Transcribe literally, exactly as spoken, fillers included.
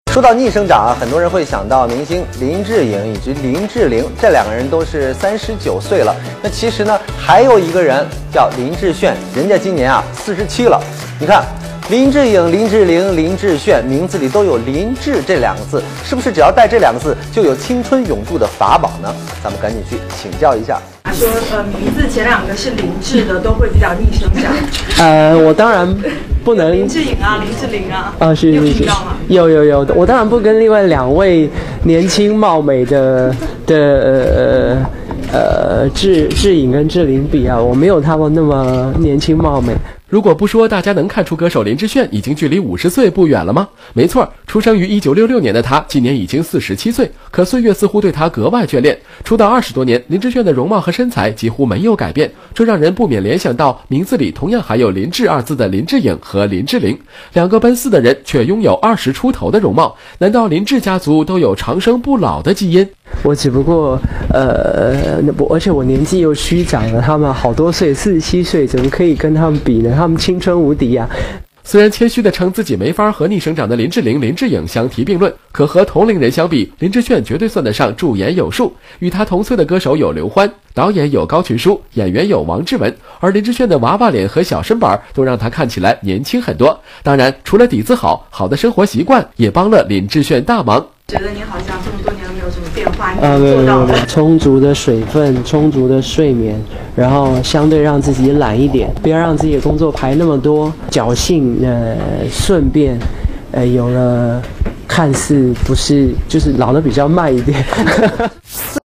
说到逆生长啊，很多人会想到明星林志颖以及林志玲，这两个人都是三十九岁了。那其实呢，还有一个人叫林志炫，人家今年啊四十七了。你看，林志颖、林志玲、林志炫，名字里都有林志这两个字，是不是只要带这两个字就有青春永驻的法宝呢？咱们赶紧去请教一下。 说呃，名字前两个是林志的，都会比较逆生长。 呃，我当然不能。 林志颖啊，林志玲啊。 啊，是是是。有有有，我当然不跟另外两位年轻貌美的的呃呃志志颖跟志玲比啊，我没有他们那么年轻貌美。 如果不说，大家能看出歌手林志炫已经距离五十岁不远了吗？没错，出生于一九六六年的他，今年已经四十七岁，可岁月似乎对他格外眷恋。出道二十多年，林志炫的容貌和身材几乎没有改变，这让人不免联想到名字里同样含有林志二字的林志颖和林志玲，两个奔四的人却拥有二十出头的容貌，难道林志家族都有长生不老的基因？ 我只不过呃，而且我年纪又虚长了，他们好多岁，四十七岁，怎么可以跟他们比呢？他们青春无敌啊！ 虽然谦虚地称自己没法和逆生长的林志玲、林志颖相提并论，可和同龄人相比，林志炫绝对算得上驻颜有术。与他同岁的歌手有刘欢，导演有高群书，演员有王志文，而林志炫的娃娃脸和小身板都让他看起来年轻很多。当然，除了底子好，好的生活习惯也帮了林志炫大忙。 觉得你好像这么多年都没有什么变化，你呃， 怎么做到的？ 充足的水分，充足的睡眠，然后相对让自己懒一点，不要让自己的工作排那么多，侥幸呃顺便呃有了看似不是就是老得比较慢一点。